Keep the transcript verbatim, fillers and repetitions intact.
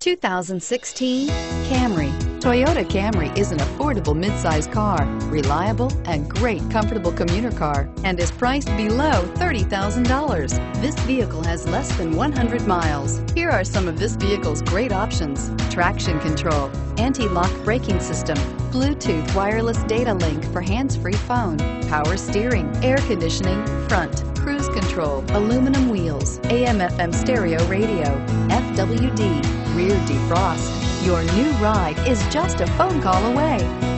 two thousand sixteen Camry. Toyota Camry is an affordable midsize car, reliable and great comfortable commuter car, and is priced below thirty thousand dollars. This vehicle has less than one hundred miles. Here are some of this vehicle's great options: traction control, anti-lock braking system, Bluetooth wireless data link for hands-free phone, power steering, air conditioning, front, cruise control, aluminum wheels, A M F M stereo radio, F W D, rear defrost. Your new ride is just a phone call away.